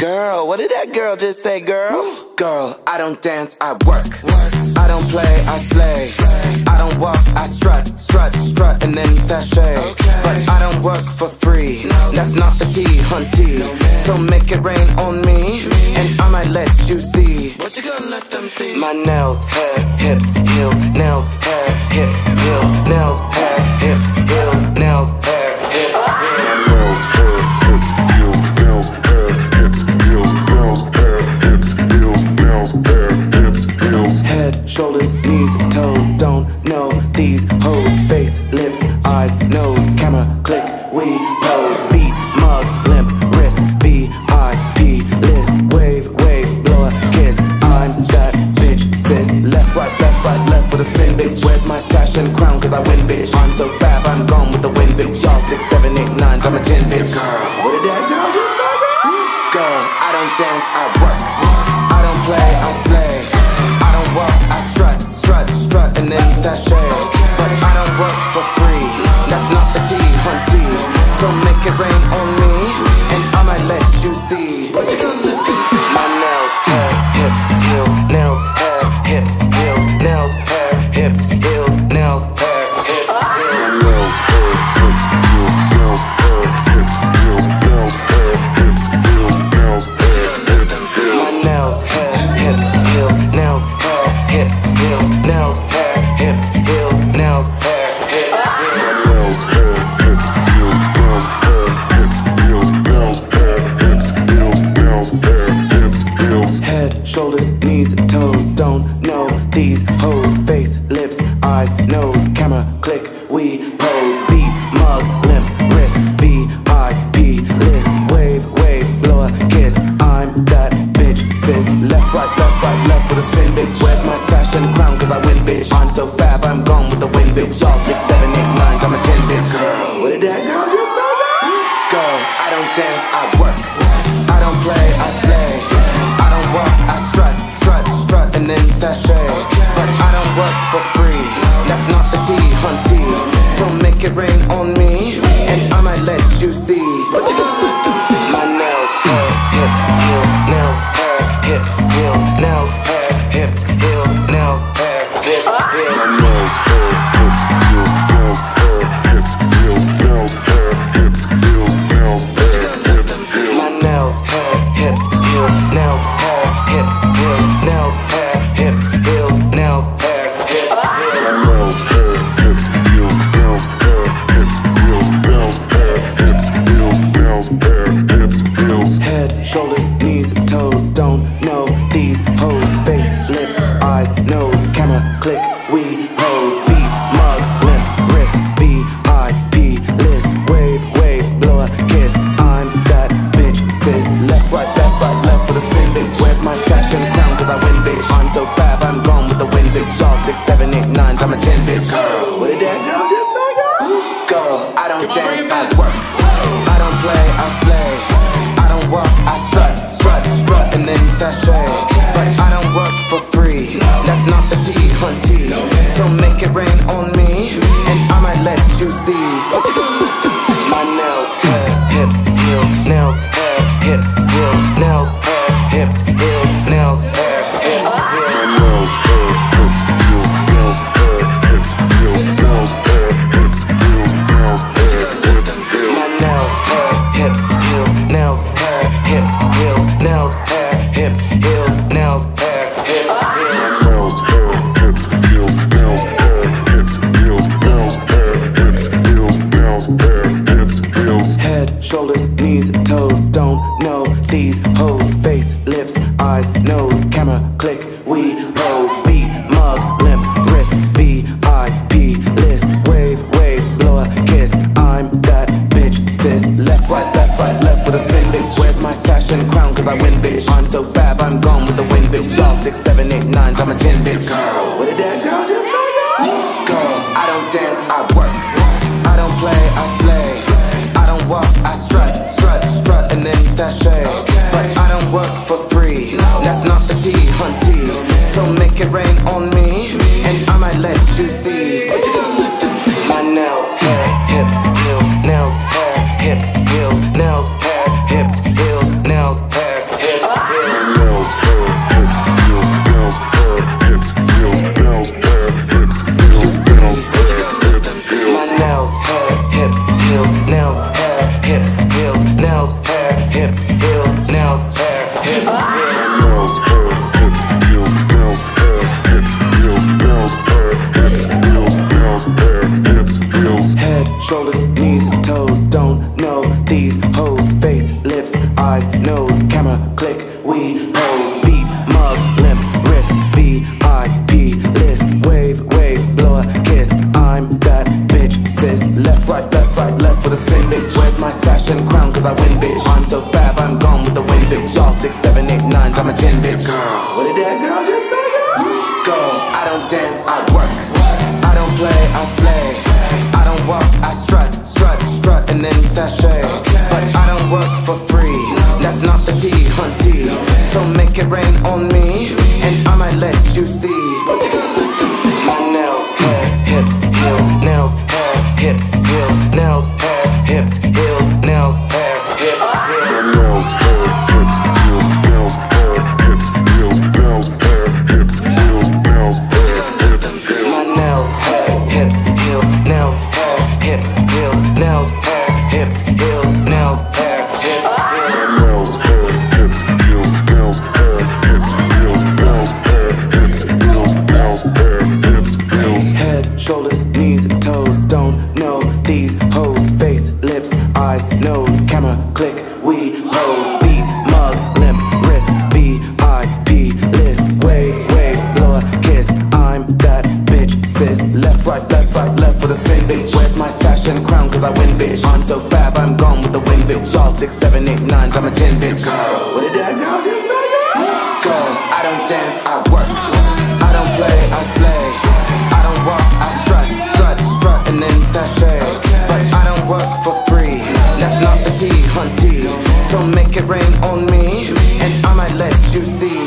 Girl, what did that girl just say, girl? Girl, I don't dance, I work. I don't play, I slay. I don't walk, I strut, and then sashay. But I don't work for free. That's not the tea, hunty. So make it rain on me, and I might let you see. What you gonna let them see? My nails, hair, hips, heels, nails, hair, hips, heels, nails, hair, hips, heels, nails, hair, hips, heels. Nails, hair, hips, heels, nails, hair, hips, heels, nails, hair, hips, heels, nails, hair, hips, heels. Head, shoulders, knees, toes, don't know these hoes. Face, lips, eyes, nose, camera, click, we pose. Beat, mug, limp, wrist, VIP list. Wave, blow a kiss. I'm that bitch, sis. Left, right, left with a spin, bitch. Where's my sash and crown? Cause I win, bitch. I'm so fab, I'm gone with the wind, bitch. Y'all 6, 7, 8, 9, I'm a 10, bitch. Girl, what did that girl just say? Girl, I don't dance, I work. I don't play, I slay. I don't walk, I strut, and then sashay. But I don't work for free. That's not the tea, hunty. So make it rain on me, and I might let you see. What you gonna let them see? My nails, hair, hips, heels, nails, hair, hips, heels, nails, hair, hips, heels, nails, hair, hips, heels. Nails, hair, hips, heels, nails, hair, hips, heels, nails, hair, hips, heels, nails, hair, hips, heels. My nails, hair, hips, heels, nails, hair, hips, heels, nails, hair, hips, heels, nails, hair, hips, heels. Nails, hair, hips, heels, nails, hair, hips, heels, nails, hair, hips, heels, nails, hair, hips, heels. Head, shoulders, knees, toes, don't know these hoes. Face, lips, eyes, nose, camera, click, we pose. Beat, mug, limp, wrist, VIP list. Wave, blow a kiss. I'm that bitch, sis. Left, right, left with a spin, bitch. Where's my sash and crown? Cause I win, bitch. I'm so fab, I'm gone with the wind, bitch. Y'all 6, 7, 8, 9, I'm a 10, bitch. Girl, what did that girl just say? Girl, I don't dance, I work. I don't play, I slay. I don't walk, I strut, and then sashay. But I don't work for free. That's not the tea, hunty. So make it rain on me, and I might let you see. What you gonna let them see? My nails, hair, hips, heels, nails, hair, hips, heels, nails, hair, hips, heels, nails, hair, hips, heels. My nails, hair, hips, heels, nails, hair, hips, heels, nails, hair, hips, heels, nails, hair, hips, heels. My nails, hair, hips, heels, nails, hair, hips, heels, nails, hair, hips, heels, nails, hair, hips, heels. My nails, hair, hips, heels, nails, hair, hips, heels, nails, hair, hips, heels, nails, hair, hips, heels. Head, shoulders, knees, toes, don't know these hoes. Face, lips, eyes, nose, camera, click, we pose. Beat, mug, limp, wrist, VIP list. Wave, blow a kiss. I'm that bitch, sis. Left, right, left with a spin, bitch. Where's my sash and crown? Cause I win, bitch. I'm so fab, I'm gone with the wind, bitch. Y'all 6, 7, 8, 9, I'm a 10, bitch. Girl, what did that girl just say, girl? Girl, I don't dance, I work. I don't play, I slay. I don't walk, I strut, and then sashay. But I don't work for free. That's not the tea, hunty. So make it rain on me, and I might let you see. What you gonna let them see? My nails, hair, hips, heels, nails, hair, hips, heels, nails, hair, hips, heels, nails, hair, hips, heels. My nails, hair, hips, heels, nails, hair, hips, heels, nails, hair, hips, heels, nails, hair, hips, heels. My nails, hair, hips, heels, nails, hair, hips, heels, nails, hair, hips, heels, nails, hair, hips, heels. My nails, hair, hips, heels, nails, hair, hips, heels, nails, hair, hips, heels, nails, hair, hips, heels. Head, shoulders, knees, toes, don't know these hoes. Face, lips, eyes, nose, camera, click, we pose. Beat, mug, limp, wrist, VIP list. Wave, blow a kiss. I'm that bitch, sis. Left, right, left with a spin, bitch. Where's my sash and crown? Cause I win, bitch. I'm so fab, I'm gone with the wind, bitch. Y'all 6, 7, 8, 9, I'm a 10, bitch. Girl, what did that girl just say, girl? Girl, I don't dance, I work. I don't play, I slay. I don't walk, I strut, and then sashay. But I don't work for free. That's not the tea, hunty. So make it rain on me, and I might let you see. What you gonna let them see? My nails, hair, hips, heels, nails, hair, hips, heels, nails, hair, hips, heels, nails, hair, hips. nails, hair, hips, heels, nails, hair, hips, heels, nails, hair, hips, heels, nails, hair, hips, heels. My nails, hair, hips, heels, nails, hair, hips, heels, nails, hair, hips, heels, nails, hair, hips, Nails, hair, hips, heels, nails, hair, hips, heels, nails, hair, hips, heels, nails, hair, hips, heels. Head, shoulders, knees, toes, don't know these hoes. Face, lips, eyes, nose, camera, click, we pose. Beat, mug, limp, wrist, VIP list. Wave, wave, blow a kiss. I'm that bitch, sis. Left, right, left with a spin, bitch. Where's my sash and crown? Cause I win, bitch. I'm so fab, I'm gone with the wind, bitch. Y'all 6, 7, 8, 9s, I'm a 10, bitch. Girl, what did that girl just say, girl? Go, I don't dance, I work. I don't play, I slay. I don't walk, I strut, and then sashay. But I don't work for free. That's not the tea, hunty. So make it rain on me, and I might let you see. My nails, hair, hips, heels, nails, hair, hips, heels, nails, hair, hips, heels, nails, hair, hips, heels. Nails, hair, hips, heels, nails, hair, hips, heels, nails, hair, hips, heels, nails, hair, hips, heels. My nails, hair, hips, heels, nails, hair, hips, heels, nails, hair, hips, heels, nails, hair, hips, heels. Nails, hair, hips, heels, nails, hair, hips, heels, nails, hair, hips, heels, nails, hair, hips, heels. Head, shoulders, knees, toes, don't know these hoes. Face, lips, eyes, nose, camera, click, we pose. Beat, mug, limp, wrist, VIP list. Wave, wave, blow a kiss. I'm that bitch, sis. Left, right, left with a spin, bitch. Where's my sash and crown? Cause I win, bitch. I'm so fab, I'm gone with the wind, bitch. Y'all 6, 7, 8, 9s, I'm a 10, bitch. Girl, what did that girl just say, girl? Go, I don't dance, I work. I don't play, I slay. I don't walk, I strut, and then sashay. But I don't work for free. That's not the tea, hunty. So make it rain on me, and I might let you see.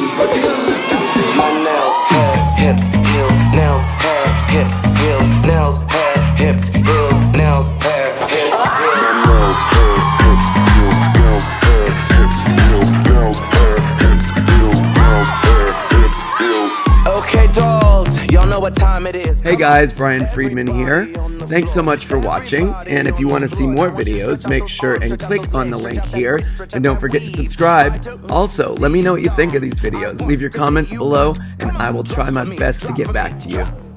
My nails, hair, hips, heels, nails, hair, hips, heels, nails, hair, hips, heels, nails, hair, hips, heels. Nails, hair, hips, heels, nails, hair, hips, heels, nails, hair, hips, heels, nails, hair, hips, heels. Okay, dolls, y'all know what time it is. Hey guys, Brian Friedman here. Thanks so much for watching, and if you want to see more videos, make sure and click on the link here, and don't forget to subscribe. Also, let me know what you think of these videos. Leave your comments below, and I will try my best to get back to you.